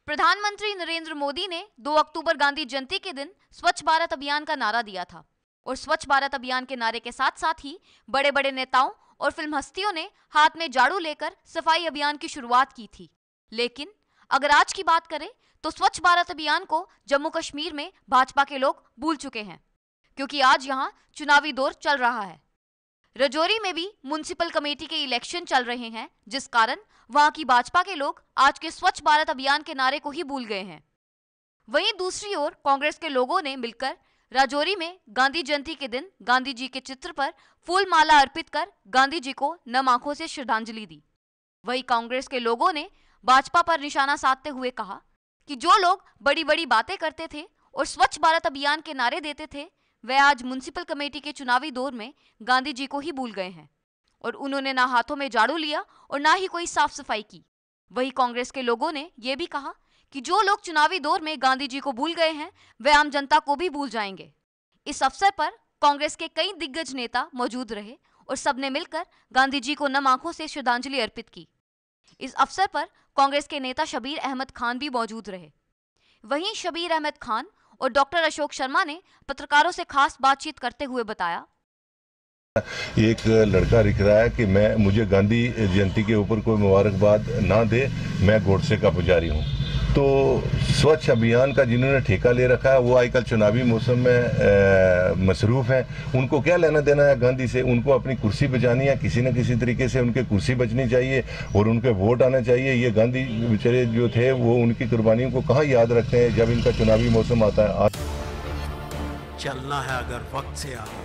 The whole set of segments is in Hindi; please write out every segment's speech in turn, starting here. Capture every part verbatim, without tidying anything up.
प्रधानमंत्री नरेंद्र मोदी ने दो अक्टूबर गांधी जयंती के दिन स्वच्छ भारत अभियान का नारा दिया था और स्वच्छ भारत अभियान के नारे के साथ साथ ही बड़े बड़े नेताओं और फिल्म हस्तियों ने हाथ में झाड़ू लेकर सफाई अभियान की शुरुआत की थी। लेकिन अगर आज की बात करें तो स्वच्छ भारत अभियान को जम्मू कश्मीर में भाजपा के लोग भूल चुके हैं, क्योंकि आज यहां चुनावी दौर चल रहा है। राजौरी में भी म्युनिसिपल कमेटी के इलेक्शन चल रहे हैं, जिस कारण वहां की भाजपा के लोग आज के स्वच्छ भारत अभियान के नारे को ही भूल गए हैं। वहीं दूसरी ओर कांग्रेस के लोगों ने मिलकर राजौरी में गांधी जयंती के दिन गांधी जी के चित्र पर फूल माला अर्पित कर गांधी जी को नम आंखों से श्रद्धांजलि दी। वहीं कांग्रेस के लोगों ने भाजपा पर निशाना साधते हुए कहा कि जो लोग बड़ी बड़ी बातें करते थे और स्वच्छ भारत अभियान के नारे देते थे, वह आज म्युनिसिपल कमेटी के चुनावी दौर में गांधी जी को ही भूल गए हैं और उन्होंने ना हाथों में झाड़ू लिया और ना ही कोई साफ सफाई की। वही कांग्रेस के लोगों ने यह भी कहा कि जो लोग चुनावी दौर में गांधी जी को भूल गए हैं, वे आम जनता को भी भूल जाएंगे। इस अवसर पर कांग्रेस के कई दिग्गज नेता मौजूद रहे और सबने मिलकर गांधी जी को नम आंखों से श्रद्धांजलि अर्पित की। इस अवसर पर कांग्रेस के नेता शबीर अहमद खान भी मौजूद रहे। वहीं शबीर अहमद खान और डॉक्टर अशोक शर्मा ने पत्रकारों से खास बातचीत करते हुए बताया, एक लड़का लिख रहा है कि मैं मुझे गांधी जयंती के ऊपर कोई मुबारकबाद ना दे, मैं गोडसे का पुजारी हूं। तो स्वच्छ अभियान का जिन्होंने ठेका ले रखा है वो आजकल चुनावी मौसम में मसरूफ हैं। उनको क्या लेना देना है गांधी से? उनको अपनी कुर्सी बचानी है, किसी न किसी तरीके से उनके कुर्सी बचनी चाहिए और उनके वोट आना चाहिए। ये गांधी बेचारे जो थे वो उनकी कुर्बानियों को कहाँ याद रखते हैं जब इनका चुनावी मौसम आता है। आज चलना है अगर वक्त से आगे,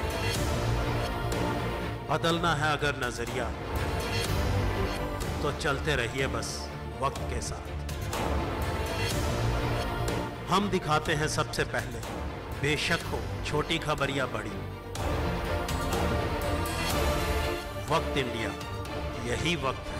बदलना है अगर नजरिया, तो चलते रहिए बस वक्त के साथ। हम दिखाते हैं सबसे पहले, बेशक हो छोटी खबर या बड़ी। वक्त इंडिया, यही वक्त है।